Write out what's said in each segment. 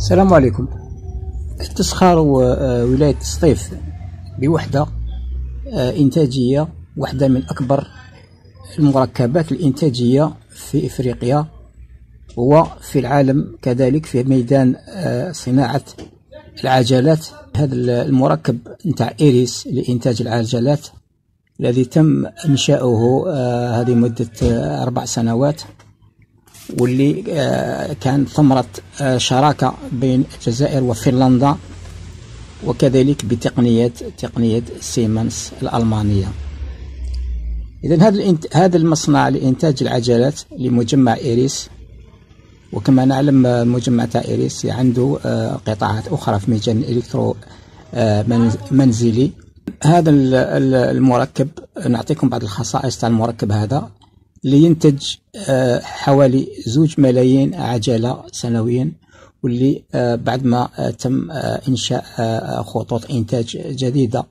السلام عليكم. تسخر ولاية سطيف بوحدة إنتاجية، واحدة من أكبر المركبات الإنتاجية في إفريقيا وفي العالم كذلك في ميدان صناعة العجلات. هذا المركب نتاع إيريس لإنتاج العجلات الذي تم إنشاؤه هذه مدة 4 سنوات، واللي كان ثمرة شراكة بين الجزائر وفنلندا، وكذلك تقنية سيمنز الألمانية. إذن هذا المصنع لإنتاج العجلات لمجمع إيريس، وكما نعلم المجمع تاع إيريس عنده قطاعات أخرى في مجال الإلكترو منزلي. هذا المركب نعطيكم بعض الخصائص تاع المركب هذا، لينتج حوالي 2 ملايين عجلة سنويا، واللي بعد ما تم إنشاء خطوط إنتاج جديدة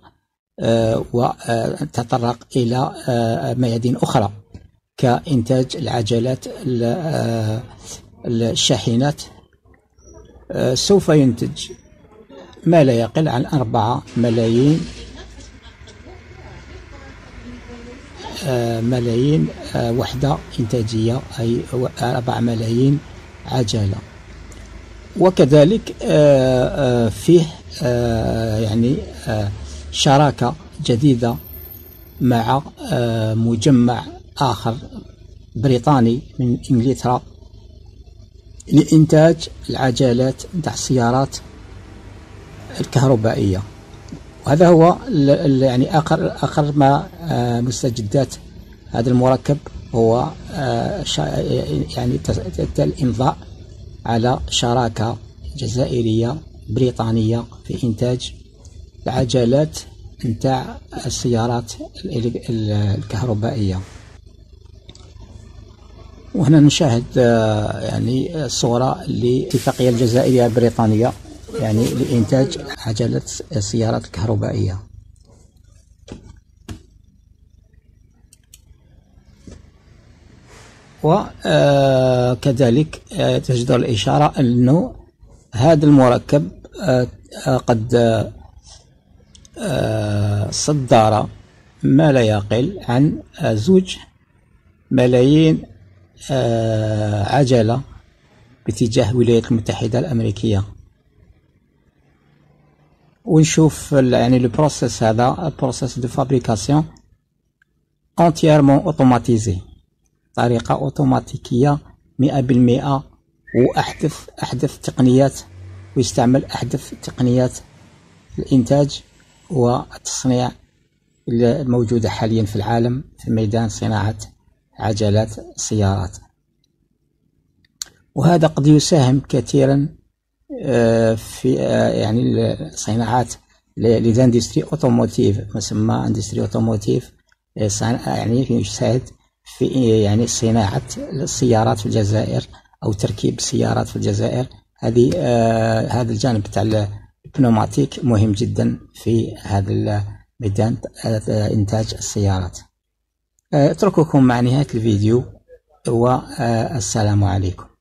وتطرق إلى ميادين أخرى كإنتاج العجلات الشاحنات، سوف ينتج ما لا يقل عن 4 ملايين وحدة إنتاجية، أي 4 ملايين عجلة. وكذلك فيه يعني شراكة جديدة مع مجمع آخر بريطاني من إنجلترا لإنتاج العجلات نتاع السيارات الكهربائية. وهذا هو يعني آخر ما مستجدات هذا المركب، هو يعني الإمضاء على شراكة جزائرية بريطانية في إنتاج العجلات نتاع السيارات الكهربائية. وهنا نشاهد يعني صورة لاتفاقية الجزائرية البريطانية يعني لإنتاج عجلة السيارات الكهربائية. وكذلك تجدر الإشارة أنه هذا المركب قد صدر ما لا يقل عن 2 ملايين عجلة باتجاه الولايات المتحدة الأمريكية. ونشوف يعني البروسيس هذا، بروسيس دو فابريكاسيون انتييرمون اوتوماتيزي، طريقة اوتوماتيكية 100%، وأحدث تقنيات، ويستعمل أحدث تقنيات الإنتاج والتصنيع الموجودة حاليا في العالم في ميدان صناعة عجلات السيارات. وهذا قد يساهم كثيرا في يعني صناعات للاندستري اوتوموتيف، مسمى اندستري اوتوموتيف، يعني يساعد في يعني صناعة السيارات في الجزائر أو تركيب السيارات في الجزائر. هذا الجانب تاع البنوماتيك مهم جدا في هذا الميدان إنتاج السيارات. أترككم مع نهاية الفيديو، والسلام عليكم.